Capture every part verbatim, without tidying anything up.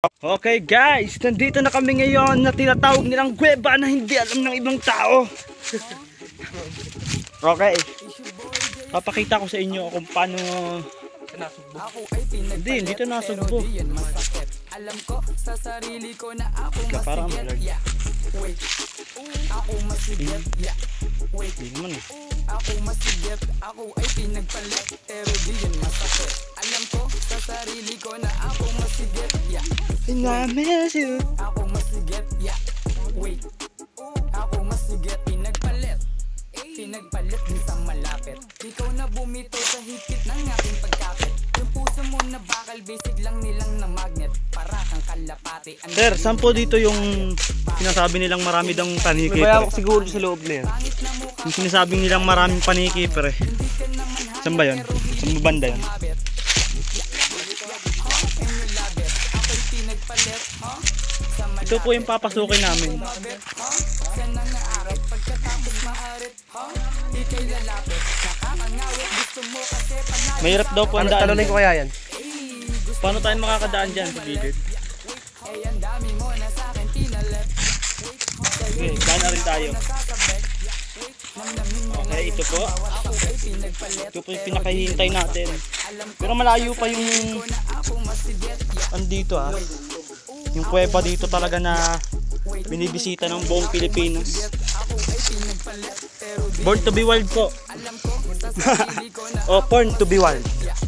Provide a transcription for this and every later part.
Okay guys, nandito na kami ngayon na tinatawag nilang kuweba na hindi alam ng ibang tao. Okay, papakita ko sa inyo kung paano hindi, dito nasugbo. Alam ko sa sarili ko na ako masigit. Wait, ako masigit. Wait, di naman. Ako masigit, ako ay pinagpalit, pero di yan masakit. Alam ko sa sarili ko na ako masigit. And I miss you. Ako masigit, yeah. Wait, ako masigit, pinagpalit. Pinagpalit din sa malapit. Ikaw na bumito sa higpit ng aking pagkapit. Yung puso mo na bakal, basic lang nilang na magnet. Para kang kalapati. Sir, saan po dito yung sinasabi nilang marami daw paniki? May bayawak siguro sa loob na yan. Yung sinasabi nilang maraming paniki pero eh. Saan ba yun? Saan ba banda yun? Ito po yung papasukin namin. Mahirap daw po ang daan. Talunin ko kaya yan? Paano tayo makakadaan dyan sa gilid? Okay, daan na rin tayo. Okay, ito po. Ito po yung pinakahihintay natin. Pero malayo pa yung andito ah. Yung kuweba dito talaga na binibisita ng buong Pilipinas. Born to be wild po. Oh, born to be wild.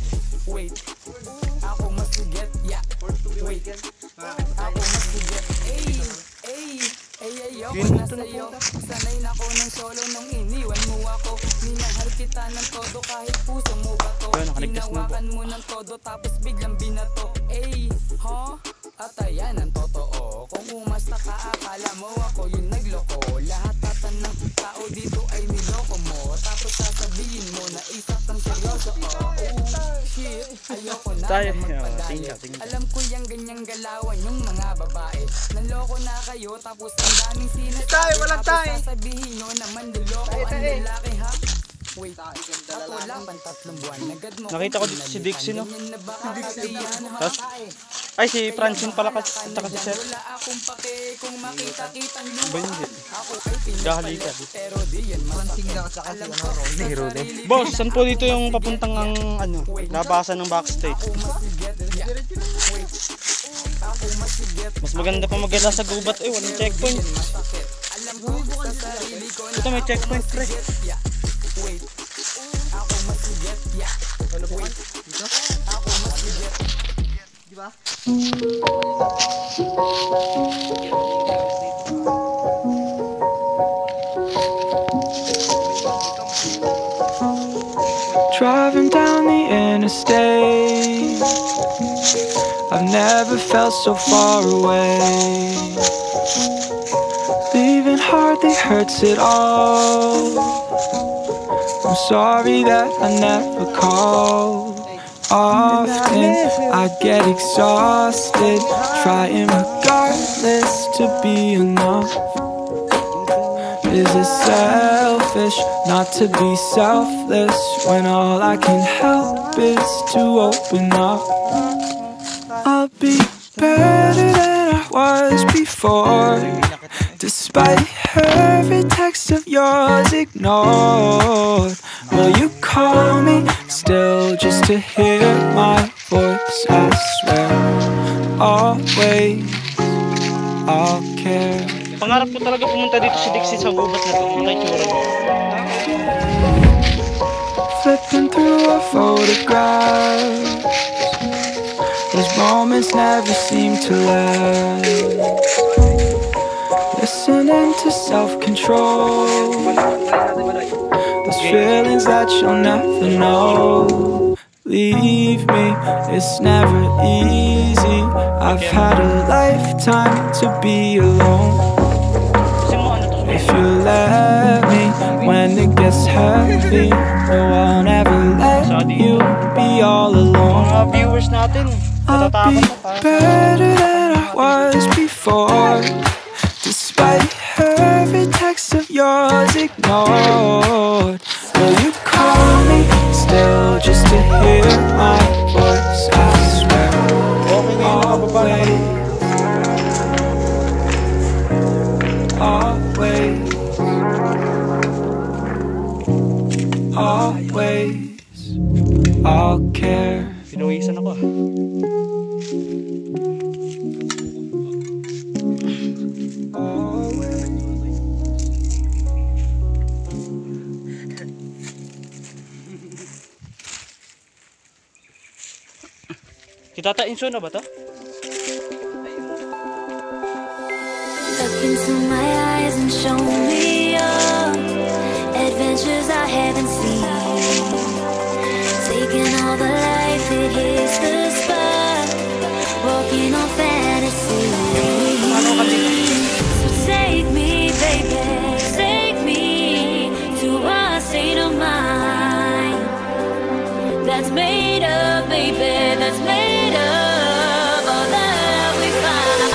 Sanay na ko ng solo nung iniwan mo ako. Minahal kita ng todo kahit puso mo ba to. Hinawakan mo ng todo tapos biglang binato. Ey, ha? At ayan ang totoo. Kung umasta ka akala mo ako yung nagloko. Lahat tatan ng tao dito ay niloko mo. Tapos sasabihin mo na isa kang seryoso. Oh, shit, ayoko na magpadayo. Alam ko yung ganyang galawan yung mga babae. Naloko na kayo tapos ang daming sinasabi. Tapos sasabihin nyo naman niloko ang lalaki ha. Wait, ako lang pang tatlong buwan. Nakita ko dito si Dixie no? Tapos, ay si Francine pala kasi si Sir. Ba yun din? Gahalika. Francine na kasi ano, Ronnie, Ronnie. Boss, saan po dito yung papuntang ang ano, labasan ng backstage? Mas maganda pa magala sa gubat eh, walang checkpoint. Ito may checkpoint pre. Wait, ako masigit, yeah. Ano po? Dito? Ako masigit. Di ba? Driving down the interstate, I've never felt so far away. Leaving hardly hurts at all. I'm sorry that I never called. Often I get exhausted, trying regardless to be enough. Is it selfish not to be selfless when all I can help is to open up? I'll be better than I was before, despite every text of yours ignored. Will you call me still just to hear my voice? I swear, always I'll care. Pangarap ko talaga pumunta dito si Dixie sa gubat na to. May tsura mo. Flipping through our photographs, those moments never seem to last. Listening to self-control, those feelings that you'll never know. Leave me, it's never easy. I've had a lifetime to be alone. If you let me, when it gets heavy, no, I'll never let you be all alone. Mga viewers natin, I'll be better than I was before, despite every text of yours ignored. Will you call me still just to hear my voice? I swear, always. always, always, I'll care. Pinuwisan ako ah. Kitata Inso na ba to? Look into my eyes and show me your adventures I haven't seen. Taking all the life, it hits the spot. Walking on fantasy. So take me, baby, take me to a state of mind that's made up, baby, that's made up all that we find.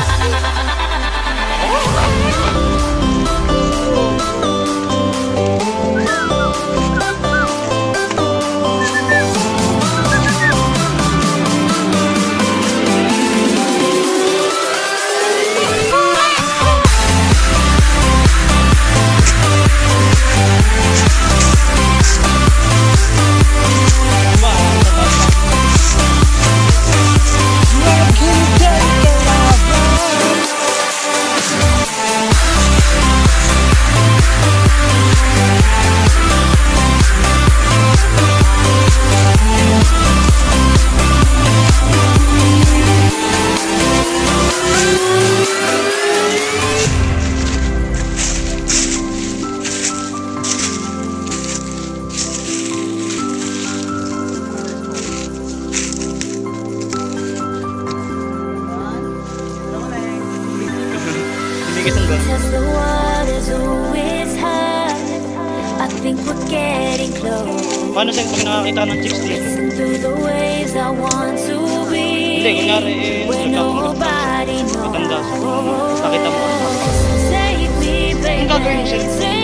Because the water's always high, I think we're getting close. Paano sa'yo pag nakakita ng chicks dito? Listen through the waves, I want to be Hindi, kunyari eh, where nobody matanda. knows. Nakita mo. Take me, baby, Ang gagawin mo sa'yo? take